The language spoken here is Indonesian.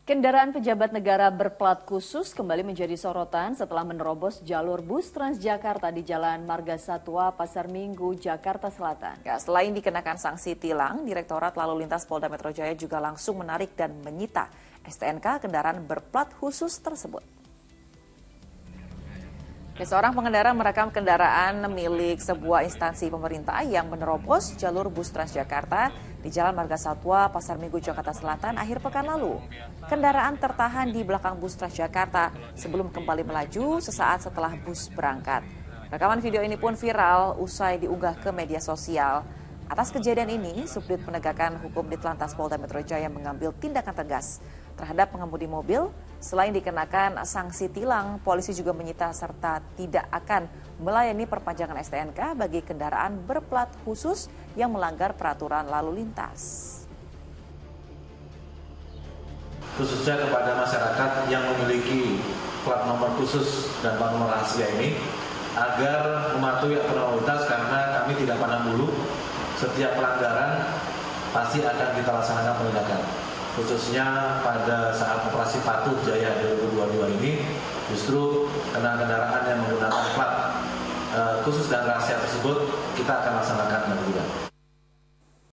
Kendaraan pejabat negara berplat khusus kembali menjadi sorotan setelah menerobos jalur bus Transjakarta di Jalan Marga Satwa, Pasar Minggu, Jakarta Selatan. Ya, selain dikenakan sanksi tilang, Direktorat Lalu Lintas Polda Metro Jaya juga langsung menarik dan menyita STNK kendaraan berplat khusus tersebut. Seorang pengendara merekam kendaraan milik sebuah instansi pemerintah yang menerobos jalur bus Transjakarta di Jalan Marga Satwa, Pasar Minggu, Jakarta Selatan akhir pekan lalu. Kendaraan tertahan di belakang bus Transjakarta sebelum kembali melaju sesaat setelah bus berangkat. Rekaman video ini pun viral usai diunggah ke media sosial. Atas kejadian ini, Subdit Penegakan Hukum Ditlantas Polda Metro Jaya mengambil tindakan tegas terhadap pengemudi mobil. Selain dikenakan sanksi tilang, polisi juga menyita serta tidak akan melayani perpanjangan STNK bagi kendaraan berplat khusus yang melanggar peraturan lalu lintas. Khususnya kepada masyarakat yang memiliki plat nomor khusus dan plat nomor rahasia ini, agar mematuhi aturan lalu lintas karena kami tidak pandang bulu. Setiap pelanggaran pasti akan kita laksanakan penindakan. Khususnya pada saat operasi Patuh Jaya 2022 ini, justru kendaraan yang menggunakan plat khusus dan rahasia tersebut kita akan laksanakan penindakan.